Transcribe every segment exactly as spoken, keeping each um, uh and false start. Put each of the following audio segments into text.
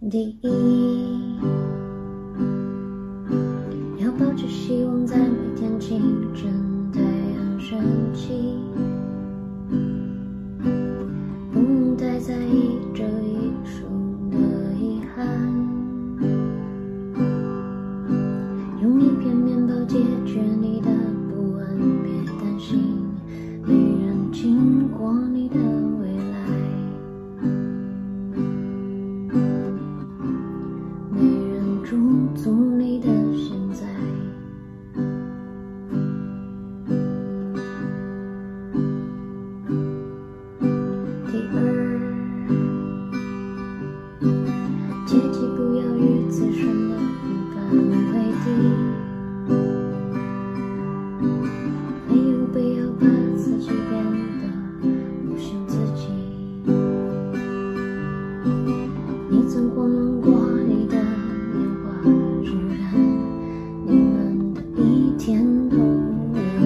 第一，要抱着希望，在每天清晨太阳升起，不用太在意这一束的遗憾，用一片面包解决你的不安，别担心，没人经过你的未来，没人驻足你的现在。第二，切记不要与自身的平凡为敌，没有必要把自己变得不像自己。你曾晃动过你的年华，只愿你们的一天都一样。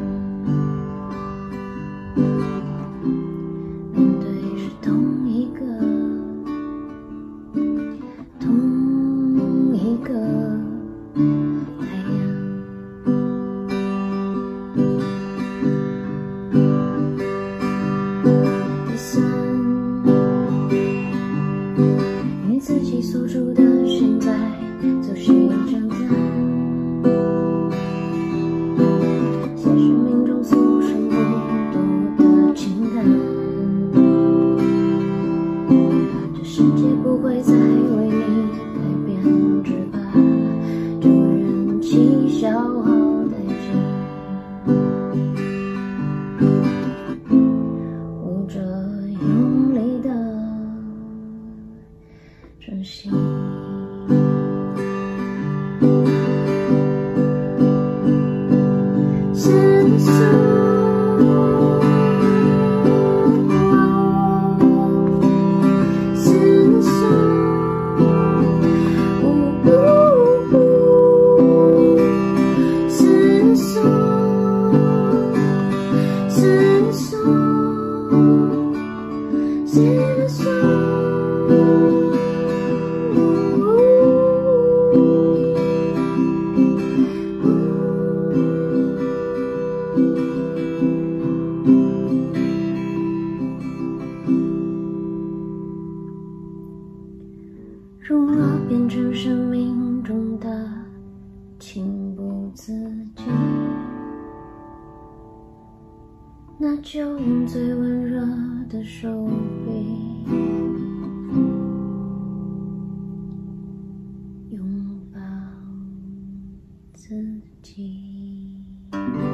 面对是同一个，同一个太阳。第三，与自己所处的现在做些征战，写生命中所剩不多的情感，这世界不会再为你改变，只怕就人气消耗殆尽，捂着用力的珍惜。是说是说呜呜呜是说是说是说如若变成生命中的情不自禁，那就用最温热的手臂拥抱自己。